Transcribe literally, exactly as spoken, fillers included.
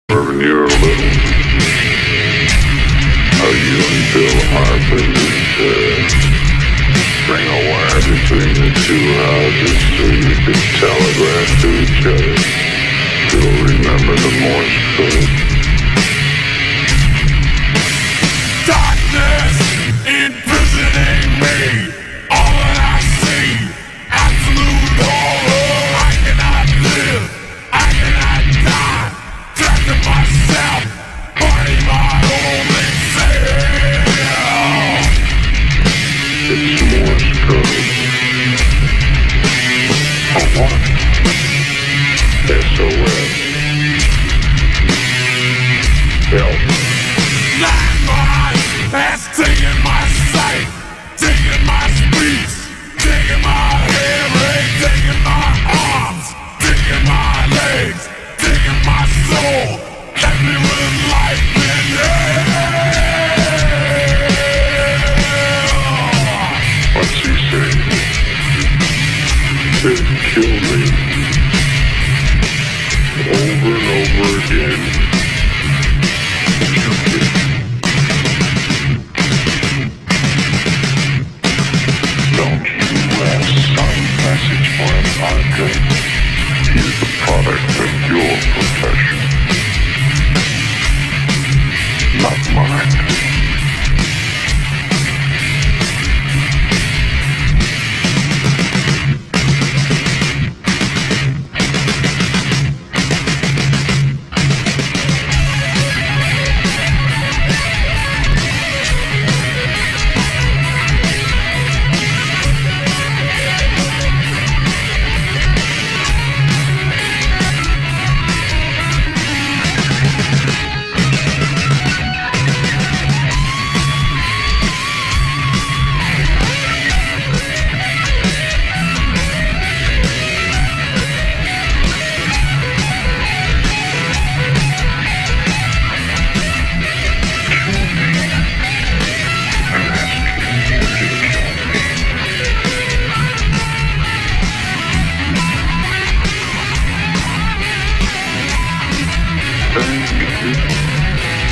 When you're little, how you and Bill Harper used to string a wire between the two houses so you could telegraph to each other. Still remember the Morse code? Darkness imprisoning me. All that I see, absolute horror. I cannot live, I cannot die. Trapped in myself, fighting my only self. It's Morse code. For what? S O S. Help. Landmines has taken my sight, taken my speech, taken my hearing, taken my arms, taken my legs, taken my soul, left me with life in hell. What's he saying? They kill me. Over and over again. Don't you have some message for him, Andre? He's the product of your profession, not mine. Thank you.